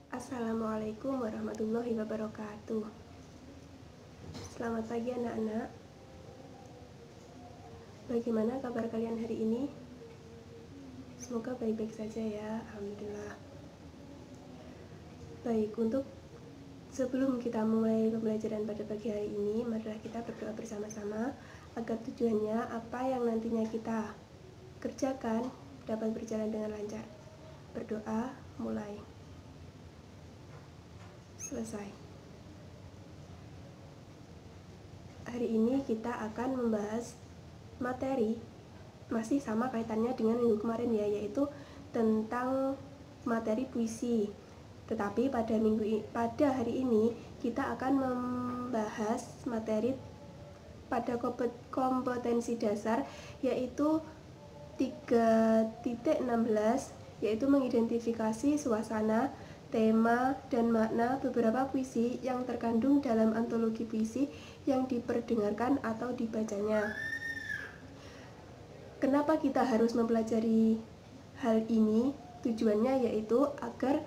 Assalamualaikum warahmatullahi wabarakatuh. Selamat pagi anak-anak. Bagaimana kabar kalian hari ini? Semoga baik-baik saja ya, alhamdulillah. Baik, untuk sebelum kita mulai pembelajaran pada pagi hari ini, marilah kita berdoa bersama-sama agar tujuannya apa yang nantinya kita kerjakan dapat berjalan dengan lancar. Berdoa, mulai. Selesai. Hari ini kita akan membahas materi masih sama kaitannya dengan minggu kemarin ya, yaitu tentang materi puisi. Tetapi pada hari ini kita akan membahas materi pada kompetensi dasar, yaitu 3.16, yaitu mengidentifikasi suasana, tema, dan makna beberapa puisi yang terkandung dalam antologi puisi yang diperdengarkan atau dibacanya. Kenapa kita harus mempelajari hal ini? Tujuannya yaitu agar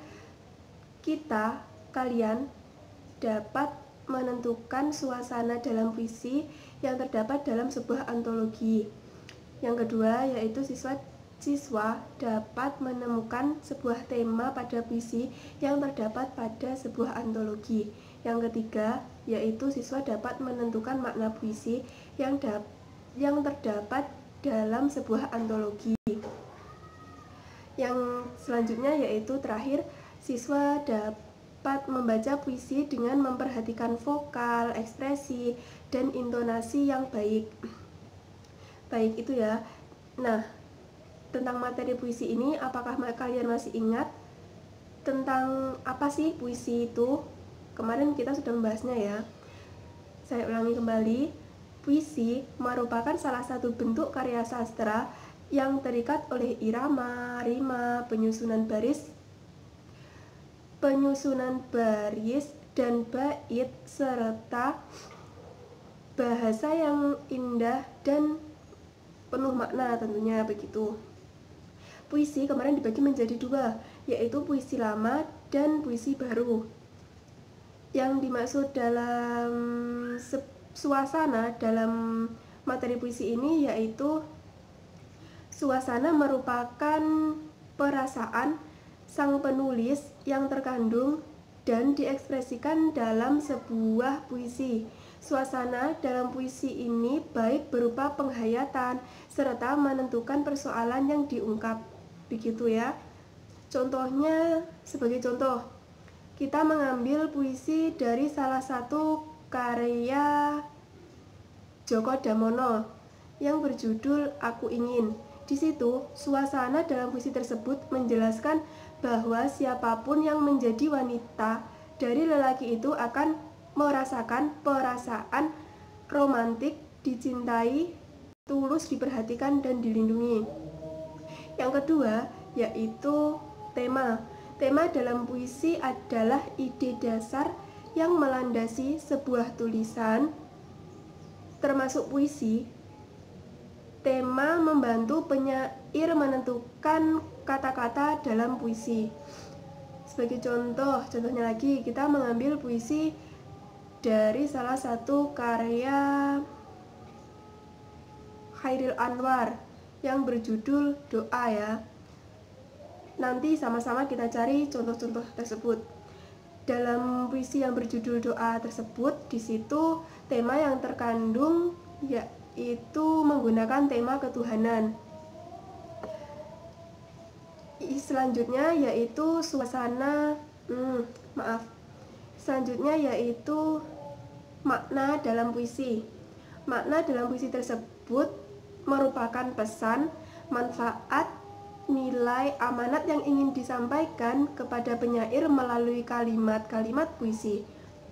kalian dapat menentukan suasana dalam puisi yang terdapat dalam sebuah antologi. Yang kedua yaitu siswa dapat menemukan sebuah tema pada puisi yang terdapat pada sebuah antologi. Yang ketiga yaitu siswa dapat menentukan makna puisi yang terdapat dalam sebuah antologi. Yang selanjutnya yaitu terakhir, siswa dapat membaca puisi dengan memperhatikan vokal, ekspresi, dan intonasi yang baik. Baik, itu ya. Nah, tentang materi puisi ini, apakah kalian masih ingat tentang apa sih puisi itu? Kemarin kita sudah membahasnya ya. Saya ulangi kembali, puisi merupakan salah satu bentuk karya sastra yang terikat oleh irama, rima, penyusunan baris, dan bait, serta bahasa yang indah dan penuh makna tentunya begitu. Puisi kemarin dibagi menjadi dua, yaitu puisi lama dan puisi baru. Yang dimaksud dalam suasana dalam materi puisi ini yaitu suasana merupakan perasaan sang penulis yang terkandung dan diekspresikan dalam sebuah puisi. Suasana dalam puisi ini baik berupa penghayatan serta menentukan persoalan yang diungkap. Begitu ya. Contohnya, sebagai contoh, kita mengambil puisi dari salah satu karya Djoko Damono yang berjudul Aku Ingin. Di situ, suasana dalam puisi tersebut menjelaskan bahwa siapapun yang menjadi wanita dari lelaki itu akan merasakan perasaan romantik, dicintai, tulus diperhatikan, dan dilindungi. Yang kedua yaitu tema. Tema dalam puisi adalah ide dasar yang melandasi sebuah tulisan, termasuk puisi. Tema membantu penyair menentukan kata-kata dalam puisi. Sebagai contohnya lagi, kita mengambil puisi dari salah satu karya Chairil Anwar yang berjudul Doa ya. Nanti sama-sama kita cari contoh-contoh tersebut. Dalam puisi yang berjudul Doa tersebut, di situ tema yang terkandung yaitu menggunakan tema ketuhanan. Selanjutnya yaitu Selanjutnya yaitu makna dalam puisi. Makna dalam puisi tersebut merupakan pesan, manfaat, nilai, amanat yang ingin disampaikan kepada penyair melalui kalimat-kalimat puisi.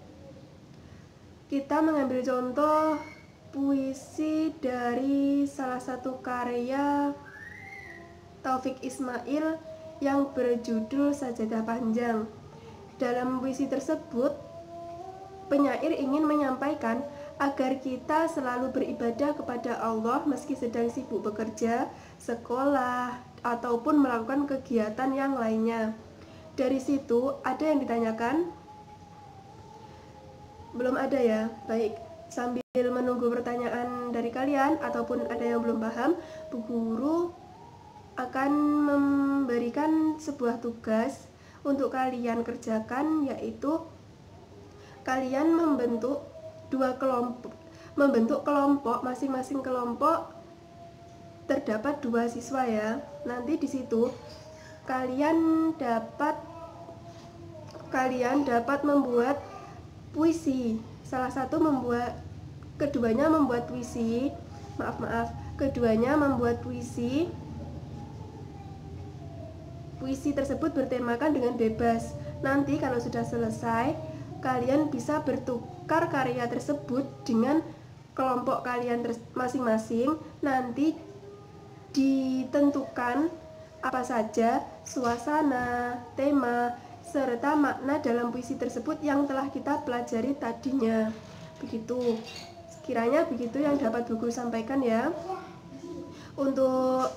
Kita mengambil contoh puisi dari salah satu karya Taufik Ismail yang berjudul Sajadah Panjang. Dalam puisi tersebut, penyair ingin menyampaikan agar kita selalu beribadah kepada Allah meski sedang sibuk bekerja, sekolah, ataupun melakukan kegiatan yang lainnya. dari situ ada yang ditanyakan? Belum ada ya? Baik, sambil menunggu pertanyaan dari kalian ataupun ada yang belum paham, Bu Guru akan memberikan sebuah tugas untuk kalian kerjakan, yaitu kalian membentuk kelompok, masing-masing kelompok terdapat 2 siswa ya. Nanti di situ kalian dapat membuat puisi. Keduanya membuat puisi. Keduanya membuat puisi. Puisi tersebut bertemakan dengan bebas. Nanti kalau sudah selesai, kalian bisa bertukar karya tersebut dengan kelompok kalian masing-masing. Nanti ditentukan apa saja suasana, tema, serta makna dalam puisi tersebut yang telah kita pelajari tadinya. Begitu. Kiranya begitu yang dapat Bu Guru sampaikan ya. Untuk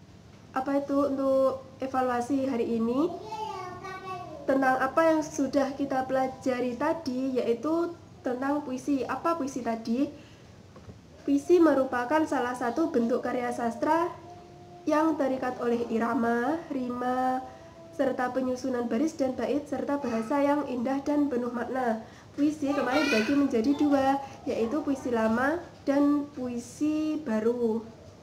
evaluasi hari ini tentang apa yang sudah kita pelajari tadi, yaitu tentang puisi. Apa puisi tadi? Puisi merupakan salah satu bentuk karya sastra yang terikat oleh irama, rima, serta penyusunan baris dan bait, serta bahasa yang indah dan penuh makna. Puisi kemarin dibagi menjadi 2, yaitu puisi lama dan puisi baru.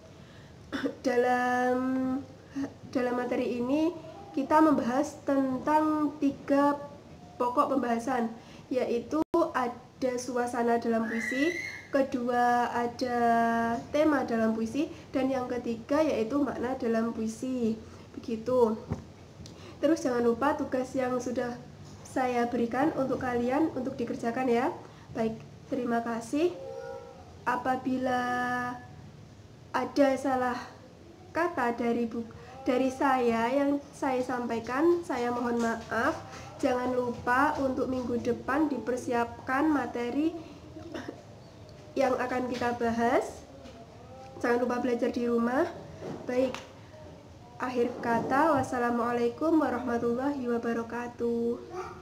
Dalam materi ini kita membahas tentang 3 pokok pembahasan, yaitu ada suasana dalam puisi, kedua ada tema dalam puisi, dan yang ketiga yaitu makna dalam puisi. Begitu. Terus jangan lupa tugas yang sudah saya berikan untuk kalian untuk dikerjakan ya. Baik, terima kasih. Apabila ada salah kata dari saya yang saya sampaikan, saya mohon maaf. Jangan lupa untuk minggu depan dipersiapkan materi yang akan kita bahas. Jangan lupa belajar di rumah. Baik, akhir kata, wassalamualaikum warahmatullahi wabarakatuh.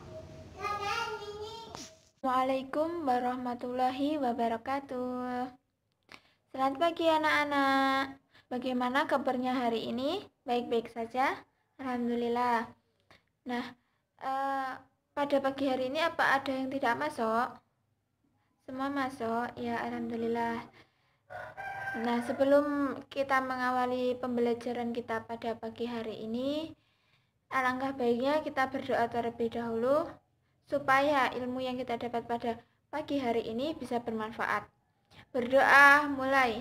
Waalaikumsalam warahmatullahi wabarakatuh. Selamat pagi anak-anak. Bagaimana kabarnya hari ini? Baik-baik saja? Alhamdulillah. Nah, pada pagi hari ini apa ada yang tidak masuk? Semua masuk? Ya, alhamdulillah. Nah, sebelum kita mengawali pembelajaran kita pada pagi hari ini, alangkah baiknya kita berdoa terlebih dahulu supaya ilmu yang kita dapat pada pagi hari ini bisa bermanfaat. Berdoa mulai.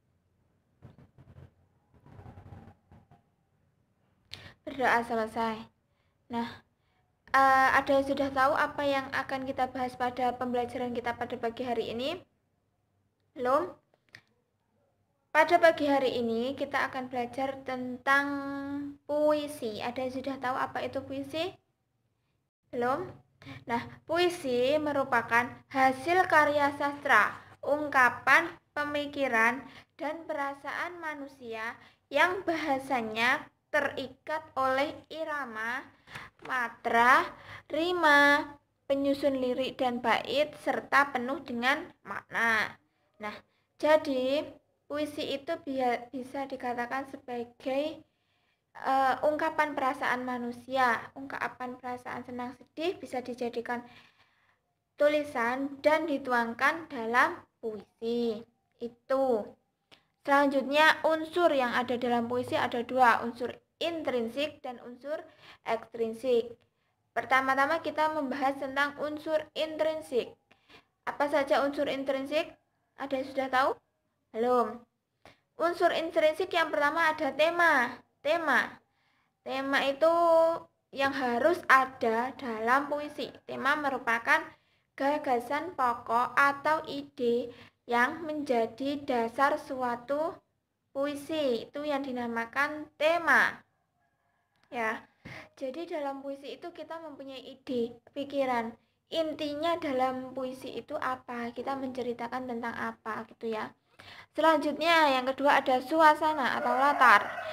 Berdoa selesai. Nah, ada yang sudah tahu apa yang akan kita bahas pada pembelajaran kita pada pagi hari ini? Belum? Pada pagi hari ini kita akan belajar tentang puisi. Ada yang sudah tahu apa itu puisi? Belum? Nah, puisi merupakan hasil karya sastra, ungkapan, pemikiran, dan perasaan manusia yang bahasanya terikat oleh irama, matra, rima, penyusun lirik dan bait, serta penuh dengan makna. Nah, jadi puisi itu bisa dikatakan sebagai ungkapan perasaan manusia, ungkapan perasaan senang sedih bisa dijadikan tulisan dan dituangkan dalam puisi. Itu. Selanjutnya, unsur yang ada dalam puisi ada 2, unsur intrinsik dan unsur ekstrinsik. Pertama-tama kita membahas tentang unsur intrinsik. Apa saja unsur intrinsik? Ada yang sudah tahu? Belum. Unsur intrinsik yang pertama ada tema. Tema itu yang harus ada dalam puisi. Tema merupakan gagasan pokok atau ide yang menjadi dasar suatu puisi. Itu yang dinamakan tema. Ya. Jadi dalam puisi itu kita mempunyai ide, pikiran. Intinya dalam puisi itu apa? Kita menceritakan tentang apa gitu ya. Selanjutnya yang kedua ada suasana atau latar.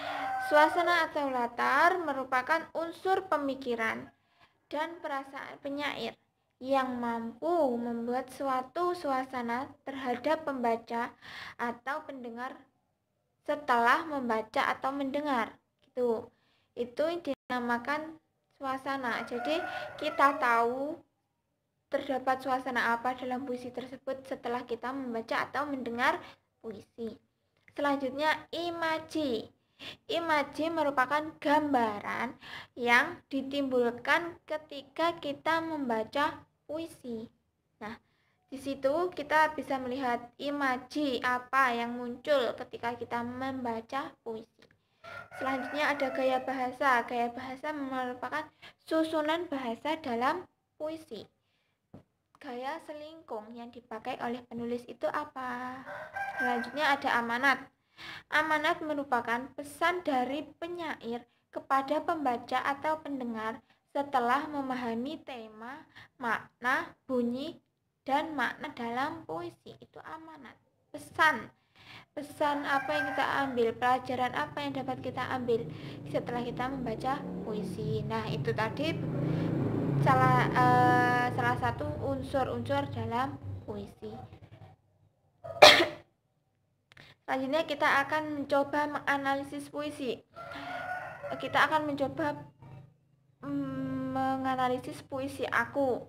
Suasana atau latar merupakan unsur pemikiran dan perasaan penyair yang mampu membuat suatu suasana terhadap pembaca atau pendengar setelah membaca atau mendengar. Gitu. Itu dinamakan suasana. Jadi kita tahu terdapat suasana apa dalam puisi tersebut setelah kita membaca atau mendengar puisi. Selanjutnya, imaji. Imaji merupakan gambaran yang ditimbulkan ketika kita membaca puisi. Nah, di situ kita bisa melihat imaji apa yang muncul ketika kita membaca puisi. Selanjutnya ada gaya bahasa. Gaya bahasa merupakan susunan bahasa dalam puisi. Gaya selingkung yang dipakai oleh penulis itu apa? Selanjutnya ada amanat. Amanat merupakan pesan dari penyair kepada pembaca atau pendengar setelah memahami tema, makna, bunyi, dan makna dalam puisi. Itu amanat. Pesan apa yang kita ambil, pelajaran apa yang dapat kita ambil setelah kita membaca puisi. Nah, itu tadi salah satu unsur-unsur dalam puisi. Selanjutnya kita akan mencoba menganalisis puisi. Kita akan mencoba menganalisis puisi aku.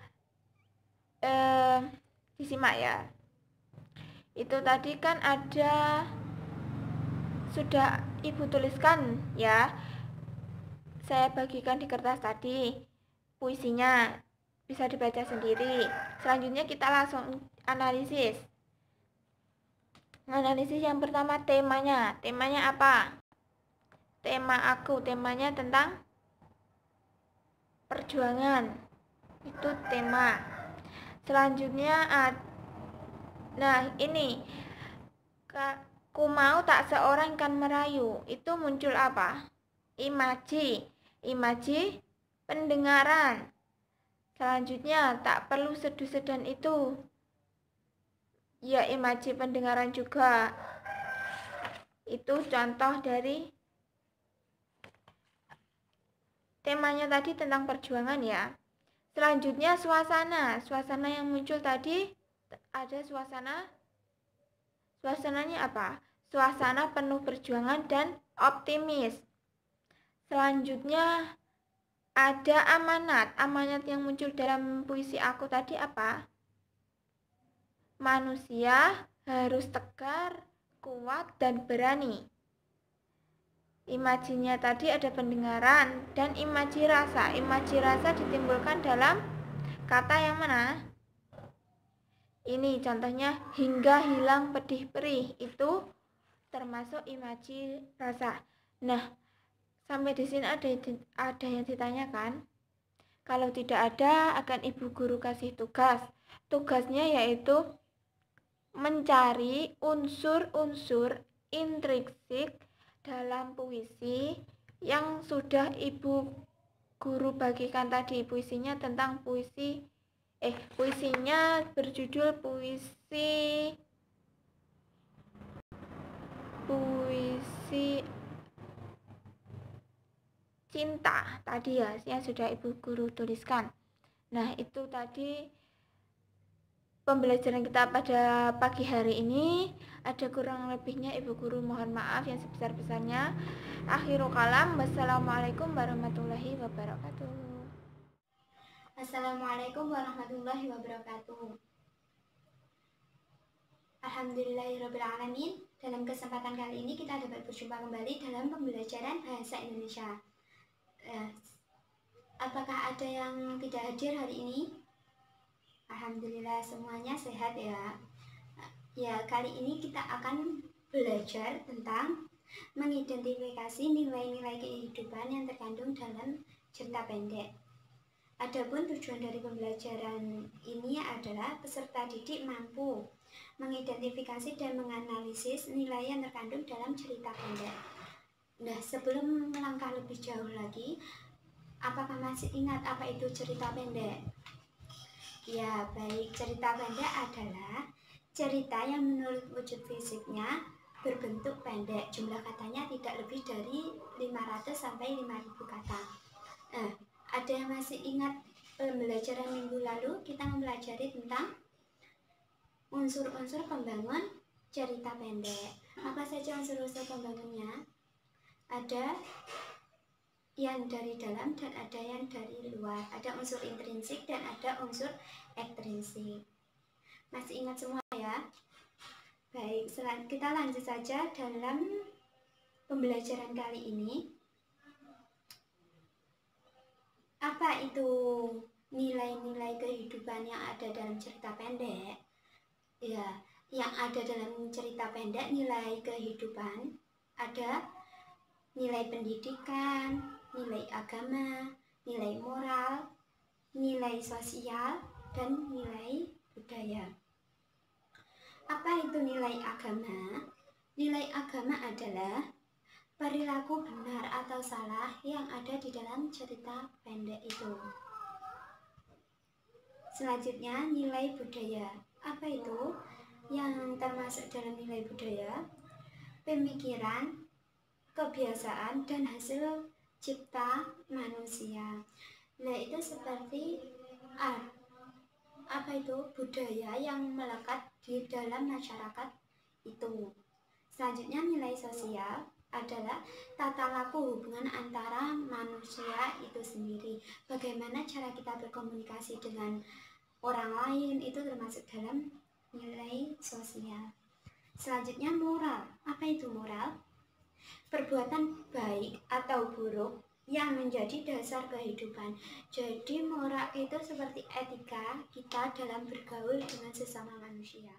Disimak ya. Itu tadi kan ada sudah Ibu tuliskan ya. Saya bagikan di kertas tadi puisinya, bisa dibaca sendiri. Selanjutnya kita langsung analisis. Analisis yang pertama temanya. Temanya apa? Tema aku, temanya tentang perjuangan. Itu tema. Selanjutnya nah ini, ku mau tak seorang kan merayu. Itu muncul apa? Imaji. Imaji pendengaran. Selanjutnya tak perlu sedu-sedan itu. Ya, imaji pendengaran juga. Itu contoh dari temanya tadi tentang perjuangan ya. Selanjutnya suasana. Suasana yang muncul tadi ada suasananya apa? Suasana penuh perjuangan dan optimis. Selanjutnya ada amanat. Amanat yang muncul dalam puisi aku tadi apa? Manusia harus tegar, kuat, dan berani. Imajinya tadi ada pendengaran dan imaji rasa. Imaji rasa ditimbulkan dalam kata yang mana? Ini contohnya, hingga hilang pedih perih. Itu termasuk imaji rasa. Nah, sampai di sini ada yang ditanyakan. Kalau tidak ada, akan Ibu Guru kasih tugas. Tugasnya yaitu mencari unsur-unsur intrinsik dalam puisi yang sudah Ibu Guru bagikan tadi. Puisinya tentang puisinya berjudul puisi cinta tadi ya, yang sudah Ibu Guru tuliskan. Nah, itu tadi pembelajaran kita pada pagi hari ini. Ada kurang lebihnya Ibu Guru mohon maaf yang sebesar-besarnya. Akhirul kalam, wassalamualaikum warahmatullahi wabarakatuh. Assalamualaikum warahmatullahi wabarakatuh. Alhamdulillahirrabbilalamin. Dalam kesempatan kali ini kita dapat berjumpa kembali dalam pembelajaran bahasa Indonesia. Apakah ada yang tidak hadir hari ini? Alhamdulillah semuanya sehat ya. Ya, kali ini kita akan belajar tentang mengidentifikasi nilai-nilai kehidupan yang terkandung dalam cerita pendek. Adapun tujuan dari pembelajaran ini adalah peserta didik mampu mengidentifikasi dan menganalisis nilai yang terkandung dalam cerita pendek. Nah, sebelum melangkah lebih jauh lagi, apakah masih ingat apa itu cerita pendek? Ya, baik. Cerita pendek adalah cerita yang menurut wujud fisiknya berbentuk pendek. Jumlah katanya tidak lebih dari 500 sampai 5000 kata. Ada yang masih ingat pembelajaran minggu lalu kita mempelajari tentang unsur-unsur pembangun cerita pendek. Apa saja unsur-unsur pembangunnya? Ada yang dari dalam dan ada yang dari luar. Ada unsur intrinsik dan ada unsur ekstrinsik. Masih ingat semua ya? Baik, kita lanjut saja dalam pembelajaran kali ini. Apa itu nilai-nilai kehidupan yang ada dalam cerita pendek? Ya, yang ada dalam cerita pendek nilai kehidupan ada nilai pendidikan, nilai agama, nilai moral, nilai sosial, dan nilai budaya. Apa itu nilai agama? Nilai agama adalah perilaku benar atau salah yang ada di dalam cerita pendek itu. Selanjutnya, nilai budaya. Apa itu yang termasuk dalam nilai budaya? Pemikiran, kebiasaan, dan hasil cipta manusia. Nah, itu seperti apa itu budaya yang melekat di dalam masyarakat itu. Selanjutnya, nilai sosial adalah tata laku hubungan antara manusia itu sendiri. Bagaimana cara kita berkomunikasi dengan orang lain itu termasuk dalam nilai sosial. Selanjutnya, moral. Apa itu moral? Perbuatan baik atau buruk yang menjadi dasar kehidupan. Jadi moral itu seperti etika kita dalam bergaul dengan sesama manusia.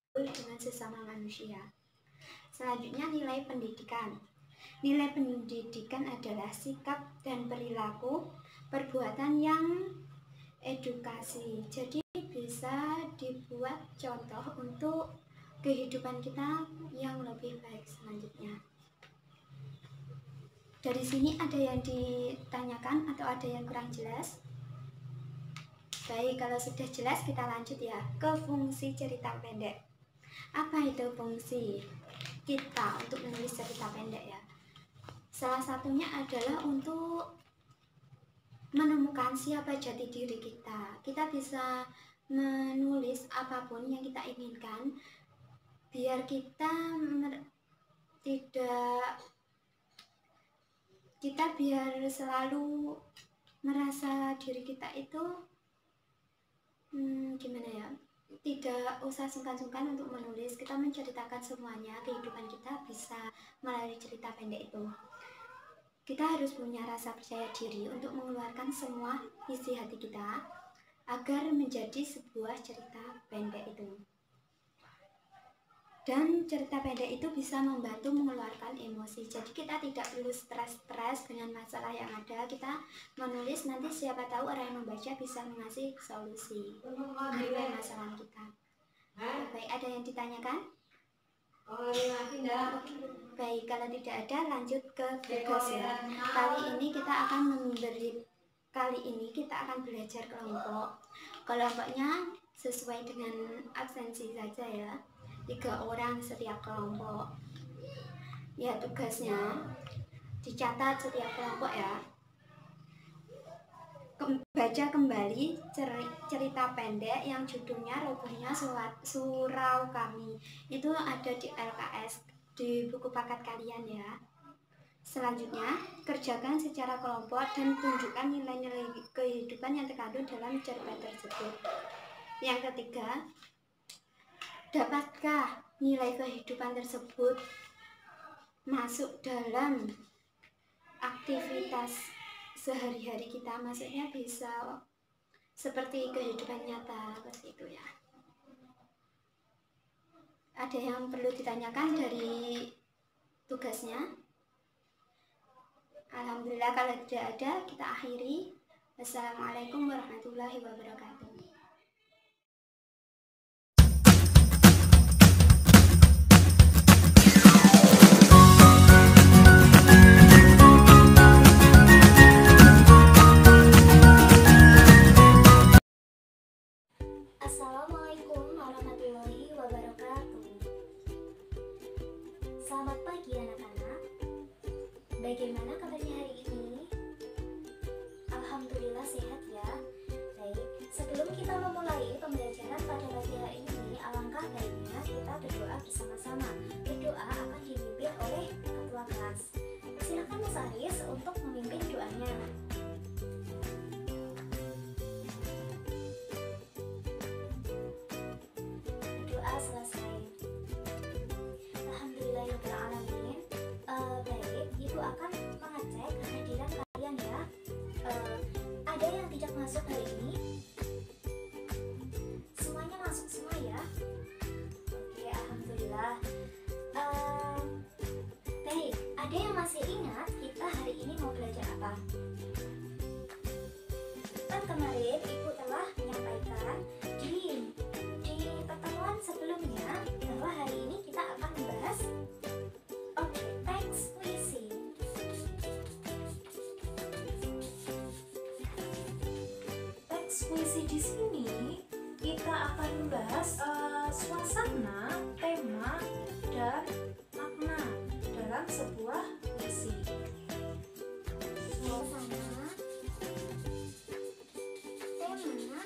Selanjutnya, nilai pendidikan. Nilai pendidikan adalah sikap dan perilaku perbuatan yang edukasi. Jadi bisa dibuat contoh untuk kehidupan kita yang lebih baik selanjutnya. Dari sini ada yang ditanyakan atau ada yang kurang jelas? Baik, kalau sudah jelas kita lanjut ya ke fungsi cerita pendek. Apa itu fungsi kita untuk menulis cerita pendek ya? Salah satunya adalah untuk menemukan siapa jati diri kita. Kita bisa menulis apapun yang kita inginkan biar kita biar selalu merasa diri kita itu gimana ya, tidak usah sungkan-sungkan untuk menulis. Kita menceritakan semuanya kehidupan kita bisa melalui cerita pendek itu. Kita harus punya rasa percaya diri untuk mengeluarkan semua isi hati kita agar menjadi sebuah cerita pendek itu. Dan cerita pendek itu bisa membantu mengeluarkan emosi. Jadi kita tidak perlu stres dengan masalah yang ada. Kita menulis, nanti siapa tahu orang yang membaca bisa mengasih solusi dari masalah kita. Baik, ada yang ditanyakan? Baik, kalau tidak ada lanjut ke tugas ya. Kali ini kita akan belajar kelompok. Kelompoknya sesuai dengan absensi saja ya. 3 orang setiap kelompok. Ya, tugasnya dicatat setiap kelompok ya. Baca kembali cerita pendek yang judulnya Robohnya Surau Kami. Itu ada di LKS, di buku paket kalian ya. Selanjutnya, kerjakan secara kelompok dan tunjukkan nilai-nilai kehidupan yang terkandung dalam cerita tersebut. Yang ketiga, dapatkah nilai kehidupan tersebut masuk dalam aktivitas sehari-hari kita? Maksudnya bisa seperti kehidupan nyata, seperti itu ya. Ada yang perlu ditanyakan dari tugasnya? Alhamdulillah, kalau tidak ada kita akhiri. Wassalamualaikum warahmatullahi wabarakatuh. Assalamualaikum warahmatullahi wabarakatuh. sehat ya. Baik, sebelum kita memulai pembelajaran pada pagi hari ini, alangkah baiknya kita berdoa bersama-sama. Berdoa akan dipimpin oleh ketua kelas. Silakan Mas Aris untuk memimpin doanya. Doa selesai. Alhamdulillahirrahmanirrahim. Baik, Ibu akan mengecek kehadiran kalian ya. Ada yang tidak masuk hari ini? Semuanya masuk semua ya? Oke, alhamdulillah. Baik, ada yang masih ingat kita hari ini mau belajar apa? Kan kemarin Ibu telah menyampaikan di pertemuan sebelumnya bahwa hari ini kita akan membahas teks puisi. Teks puisi di sini kita akan membahas suasana, tema, dan makna dalam sebuah puisi. Suasana, tema,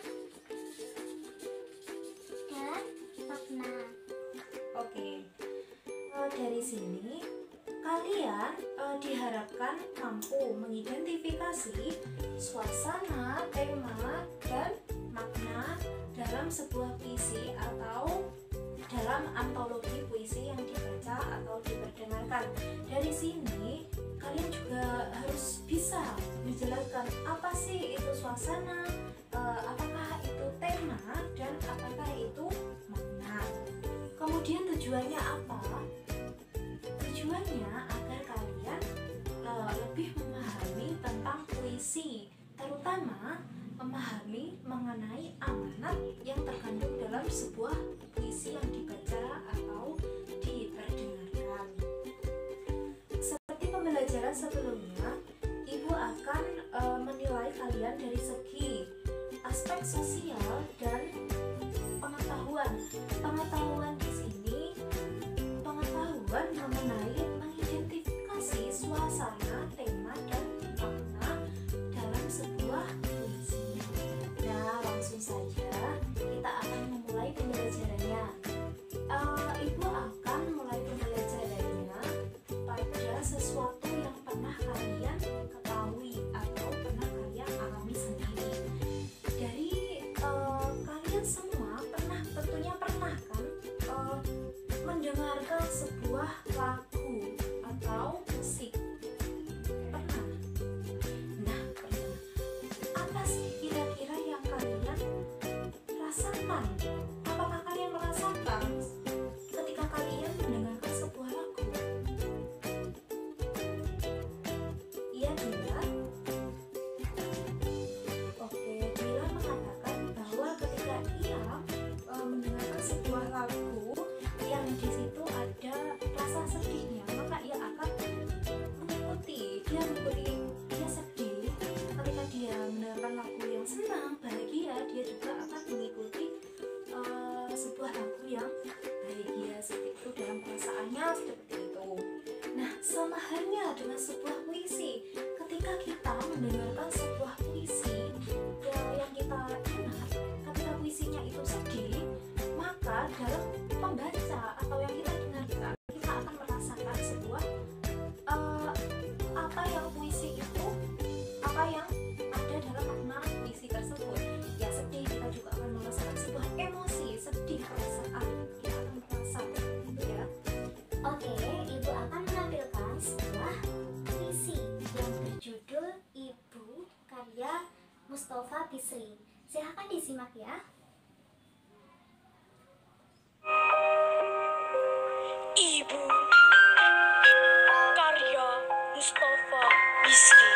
dan makna. Oke, dari sini kalian diharapkan mampu mengidentifikasi suasana, tema, dan makna dalam sebuah puisi atau dalam antologi puisi yang dibaca atau diperdengarkan. Dari sini kalian juga harus bisa menjelaskan apa sih itu suasana, apakah itu tema, dan apakah itu makna. Kemudian tujuannya apa? Tujuannya agar kalian lebih memahami tentang puisi, terutama memahami mengenai amanat yang terkandung dalam sebuah puisi yang dibaca atau diperdengarkan. Seperti pembelajaran sebelumnya, Ibu akan menilai kalian dari segi aspek sosial dan pengetahuan. Pengetahuan di sini pengetahuan mengenai mengidentifikasi suasana, tema, dan makna dalam sebuah puisi. Nah, langsung saja kita akan memulai pembelajarannya. Ibu akan mulai pembelajarannya pada sesuatu yang pernah kalian ketahui atau pernah kalian alami sendiri. Dari kalian semua tentunya pernah kan mendengarkan sebuah lagu atau musik? Pernah? Nah, pernah. Apa sih kira-kira yang kalian rasakan? Apakah kalian merasakan ketika kalian mendengarkan sebuah lagu? Iya, Dila? Oke, Dila mengatakan bahwa ketika ia mendengarkan sebuah lagu yang di situ ada rasa sedihnya, maka ia akan mengikuti, dia sedih. Ketika dia mendengarkan lagu yang senang, bahagia, dia juga akan mengikuti sebuah lagu yang bahagia seperti itu dalam perasaannya, seperti itu. Nah, sama halnya dengan sebuah puisi. Ketika kita mendengarkan sebuah puisi yang kita ingat, ketika puisinya itu sedih, maka dalam pembaca atau yang kita dengarkan, kita akan merasakan sebuah apa yang puisi itu, apa yang ada dalam makna puisi tersebut. Ya, sedih, kita juga akan merasakan sebuah emosi, sedih, perasaan, kita akan merasakan itu ya. Oke, Ibu akan menampilkan sebuah puisi yang berjudul Ibu karya Mustafa Bisri. Silahkan disimak ya. Ibu karya Mustafa Bisri.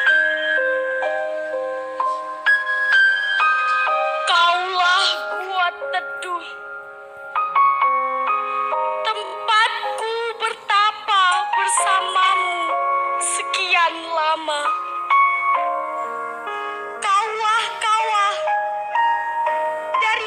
Kaulah buat teduh, tempatku bertapa bersamamu sekian lama. Kawah-kawah dari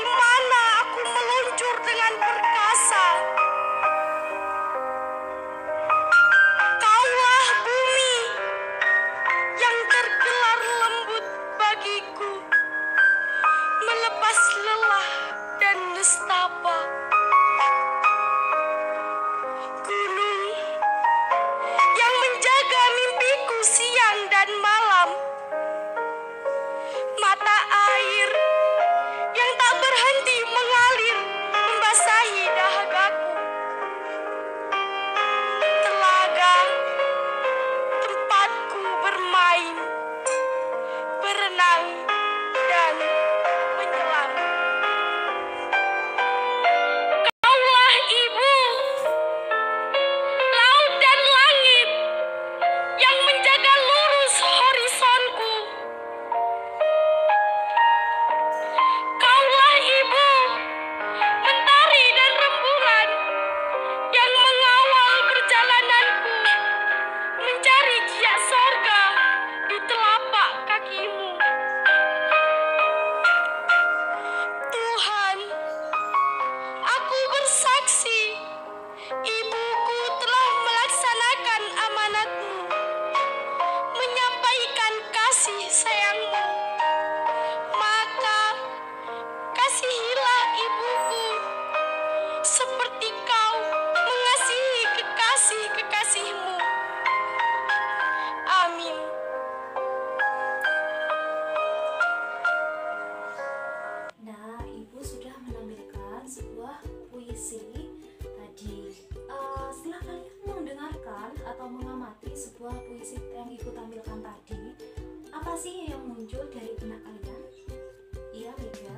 muncul dari benak kalian? Iya, Mega.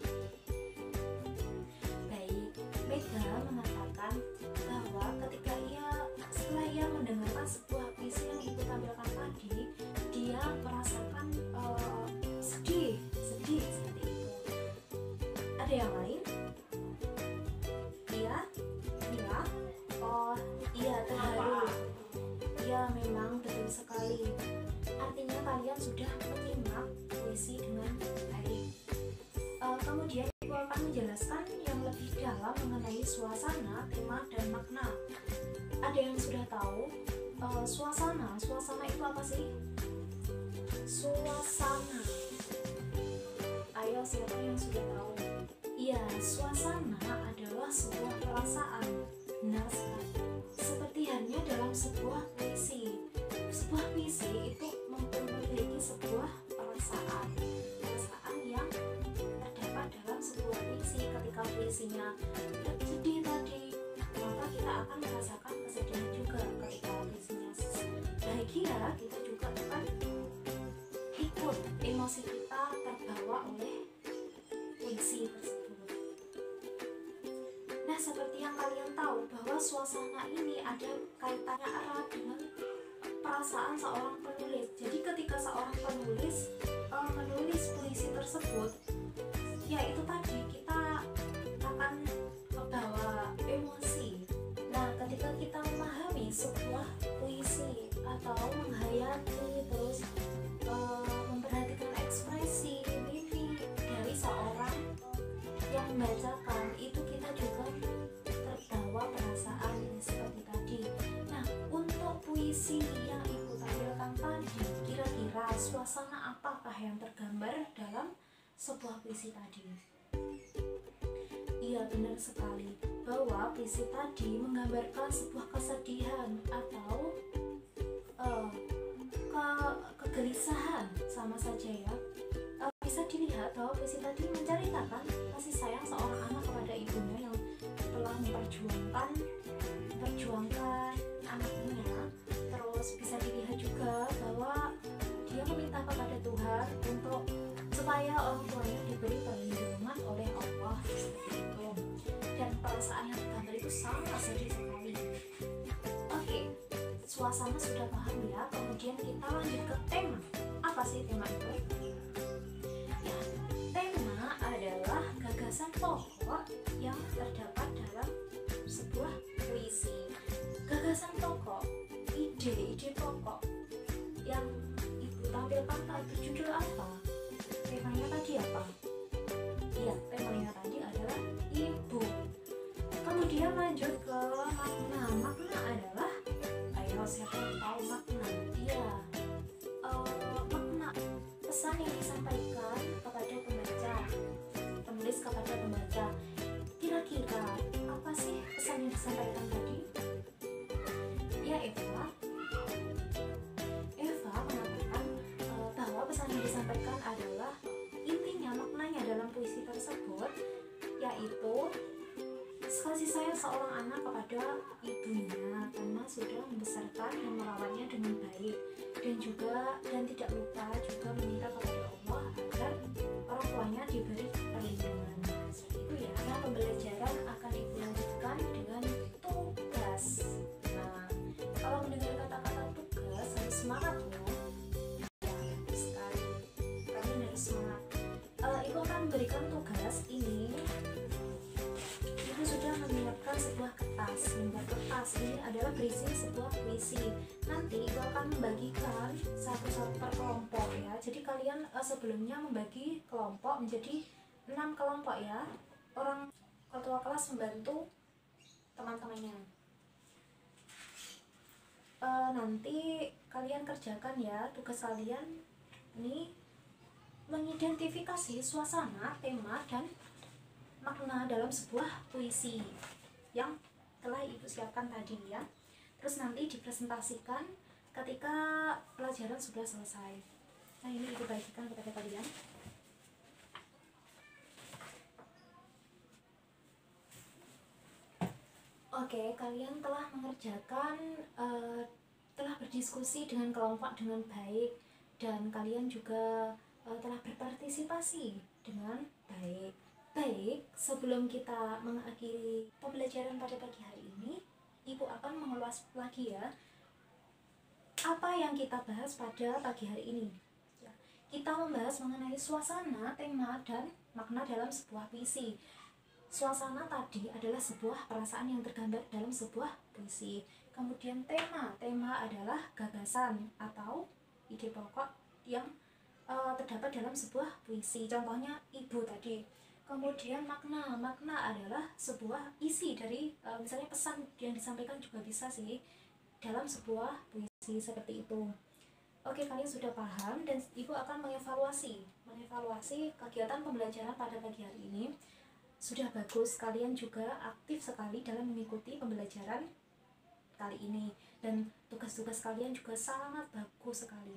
Baik, Mega mengatakan bahwa ketika setelah ia mendengarkan sebuah puisi yang ibu tampilkan tadi, dia merasakan sedih seperti itu. Ada yang lain? Iya, Mila. Oh iya, terharu. Iya, memang betul sekali. Artinya kalian sudah menyimak puisi dengan baik. Kemudian ibu akan menjelaskan yang lebih dalam mengenai suasana, tema, dan makna. Ada yang sudah tahu suasana itu apa sih? Suasana. Ayo, siapa yang sudah tahu? Iya, suasana adalah sebuah perasaan. Benar sekali. Seperti halnya dalam sebuah puisi. Sebuah puisi itu memiliki sebuah perasaan yang terdapat dalam sebuah puisi. Ketika puisinya sedih tadi, maka kita akan merasakan kesedihan juga. Ketika puisinya bahagia, kita juga akan ikut emosi kita terbawa oleh puisi tersebut. Nah, seperti yang kalian tahu bahwa suasana ini ada kaitannya erat dengan perasaan seorang penulis. Jadi ketika seorang penulis menulis puisi tersebut, ya itu tadi kita akan membawa emosi. Nah, ketika kita memahami sebuah puisi atau menghayati terus memperhatikan ekspresi mimik dari seorang yang membacakan, itu kita juga terbawa perasaan seperti tadi. Nah, untuk puisi yang ibu tampilkan tadi, kira-kira suasana apakah yang tergambar dalam sebuah puisi tadi? Iya, benar sekali bahwa puisi tadi menggambarkan sebuah kesedihan atau kegelisahan, sama saja ya. Bisa dilihat bahwa puisi tadi menceritakan kasih sayang seorang anak kepada ibunya yang telah memperjuangkan anaknya. Terus bisa dilihat juga bahwa dia meminta kepada Tuhan untuk supaya orang tuanya diberi perlindungan oleh Allah, seperti itu. Dan perasaan yang tergambar itu sangat sedih sekali. Oke, suasana sudah paham ya. Kemudian kita lanjut ke tema. Apa sih tema itu? Ya, tema adalah gagasan pokok yang terdapat dalam sebuah puisi. Gagasan pokok, ide pokok yang ibu tampilkan tadi, judul apa? Temanya tadi apa? Iya, temanya tadi adalah ibu. Kemudian lanjut ke makna. Makna adalah, ayo siapa yang tahu makna? Iya, makna pesan yang disampaikan kepada pembaca, penulis kepada pembaca. Kira-kira apa sih pesan yang disampaikan tadi? Ya, Eva mengatakan bahwa pesan yang disampaikan adalah intinya maknanya dalam puisi tersebut yaitu kasih sayang seorang anak kepada ibunya karena sudah membesarkan dan merawatnya dengan baik, dan tidak lupa juga meminta kepada Allah agar orang tuanya diberi perlindungan. Seperti itu ya. Nah, pembelajaran akan ibu lanjutkan dengan tugas. Nah, kalau mendengar kata-kata tugas harus semangat ya. Ya, sekali. Kalian harus semangat. Ibu akan memberikan tugas ini. Ibu sudah menyiapkan sebuah kertas. Kertas ini adalah berisi sebuah puisi. Nanti ibu akan membagikan satu-satu per kelompok ya. Jadi kalian sebelumnya membagi kelompok menjadi 6 kelompok ya. Orang ketua kelas membantu teman-temannya. Nanti kalian kerjakan ya, tugas kalian ini mengidentifikasi suasana, tema, dan makna dalam sebuah puisi yang telah ibu siapkan tadi ya. Terus nanti dipresentasikan ketika pelajaran sudah selesai. Nah, ini ibu bagikan kepada kalian. Oke, kalian telah mengerjakan, telah berdiskusi dengan kelompok dengan baik, dan kalian juga telah berpartisipasi dengan baik. Baik, sebelum kita mengakhiri pembelajaran pada pagi hari ini, Ibu akan mengulas lagi ya apa yang kita bahas pada pagi hari ini. Ya, kita membahas mengenai suasana, tema, dan makna dalam sebuah puisi. Suasana tadi adalah sebuah perasaan yang tergambar dalam sebuah puisi. Kemudian tema adalah gagasan atau ide pokok yang terdapat dalam sebuah puisi. Contohnya Ibu tadi. Kemudian makna adalah sebuah isi dari misalnya pesan yang disampaikan juga bisa sih dalam sebuah puisi seperti itu. Oke, kalian sudah paham dan Ibu akan mengevaluasi kegiatan pembelajaran pada pagi hari ini. Sudah bagus, kalian juga aktif sekali dalam mengikuti pembelajaran kali ini dan tugas-tugas kalian juga sangat bagus sekali.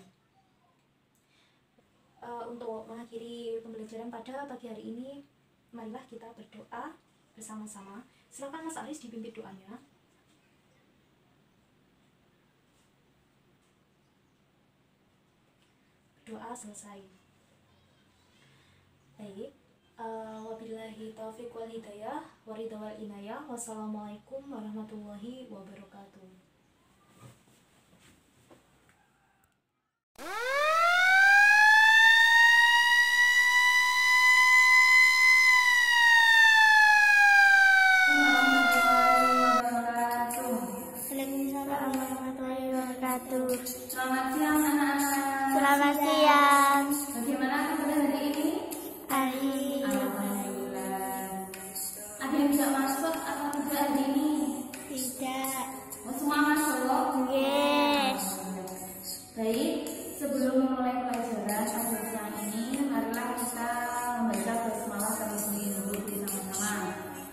Untuk mengakhiri pembelajaran pada pagi hari ini, marilah kita berdoa bersama-sama. Silakan Mas Aris dipimpin doanya. Doa selesai. Baik, wabillahi taufiq wal hidayah, waridha wal inayah. Wassalamualaikum warahmatullahi wabarakatuh. Selamat siang anak-anak. Selamat siang. Bagaimana kabar hari ini? Alhamdulillah. Ada yang tidak masuk atau tidak hari ini? Tidak. Semua masuk? Yes. Baik, sebelum memulai pelajaran pada siang ini, marilah kita membaca basmalah terlebih dahulu bersama-sama.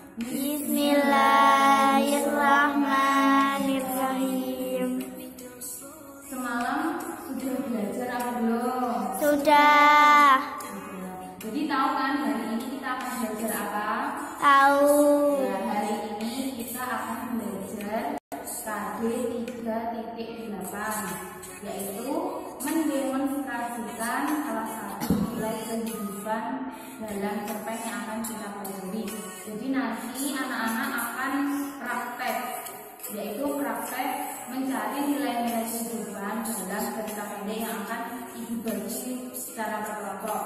Bismillahirrahmanirrahim. Semalam sudah belajar apa belum? Sudah. Jadi tahu kan hari ini kita akan belajar apa? Tahu. Nah, hari ini kita akan belajar KD 3.8, yaitu mendemonstrasikan salah satu nilai kehidupan dalam cerpen yang akan kita pelajari. Jadi nanti anak-anak akan praktek, yaitu praktek mencari nilai-nilai kehidupan dalam cerita pendek yang akan Ibu bagi secara berkelompok.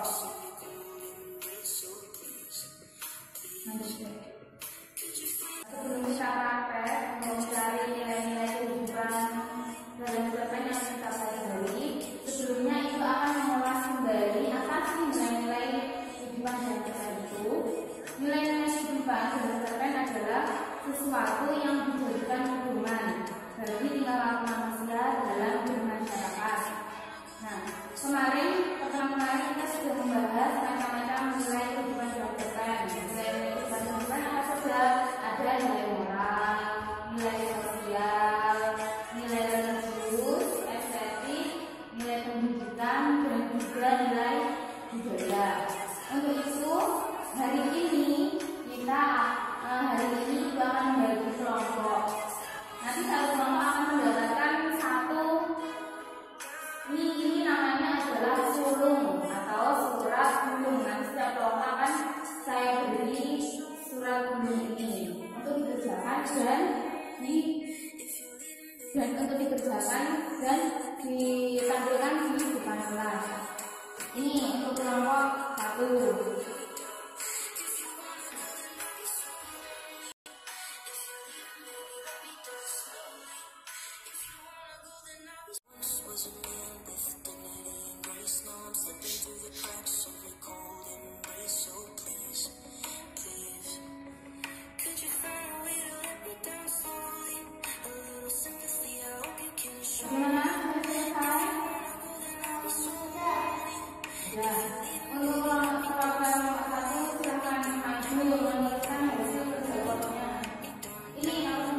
Sebelum kita praktek mencari nilai-nilai kehidupan dalam cerpen yang kita pelajari, sebelumnya Ibu akan mengulas kembali apa sih nilai-nilai kehidupan dalam cerpen itu. Nilai-nilai kehidupan dalam cerpen adalah sesuatu yang dijadikan pedoman bagi tingkah laku manusia dalam bermasyarakat. Nah, pertama kemarin kita sudah membahas macam-macam nilai kehidupan dalam cerpen. Nilai kehidupan dalam cerpen apa saja? Ada nilai moral, nilai sosial, nilai religius, estetik, nilai pendidikan, dan juga nilai budaya. Untuk itu, hari ini kita akan membagi kelompok. Nanti satu kelompok akan mendapatkan satu. Ini namanya adalah sulung atau surat gunung. Nanti setiap kelompok akan saya beri surat gunung ini untuk dikerjakan dan ditampilkan di depan kelas. Ini untuk kelompok 1. Gimana? Selesai? Ya. Untuk kelompok 1 silakan maju menuliskan hasil kerja kelompoknya. Ini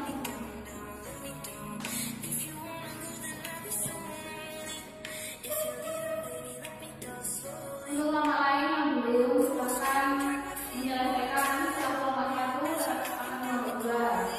untuk kelompok lain yang belum, silakan menyelesaikan setelah kelompok 1 akan kelompok 2.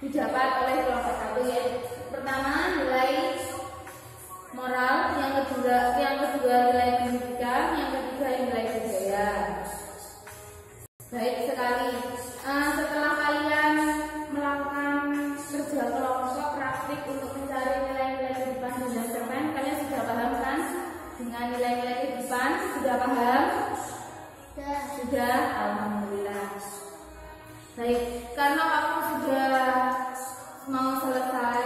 didapat oleh kelompok 1, yaitu pertama nilai moral, yang kedua nilai pendidikan, yang ketiga nilai budaya. Baik sekali. Setelah kalian melakukan kerja kelompok praktik untuk mencari nilai-nilai kehidupan dengan cerpen, kalian sudah paham kan dengan nilai-nilai kehidupan? Sudah paham? Sudah, alhamdulillah. Baik, karena waktu sudah mau selesai,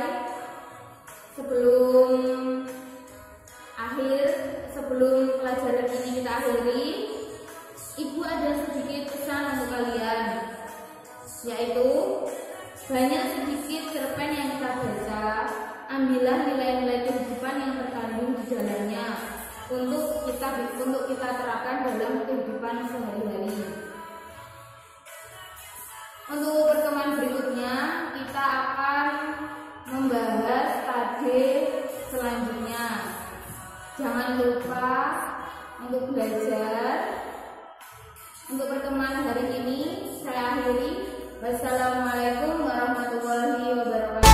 sebelum pelajaran ini kita akhiri, Ibu ada sedikit pesan untuk kalian, yaitu banyak sedikit cerpen yang kita baca, ambillah nilai-nilai kehidupan yang terkandung di dalamnya untuk kita terapkan dalam kehidupan sehari-hari. Untuk pertemuan berikutnya kita akan membahas KD selanjutnya. Jangan lupa untuk belajar. Untuk pertemuan hari ini saya akhiri. Wassalamualaikum warahmatullahi wabarakatuh.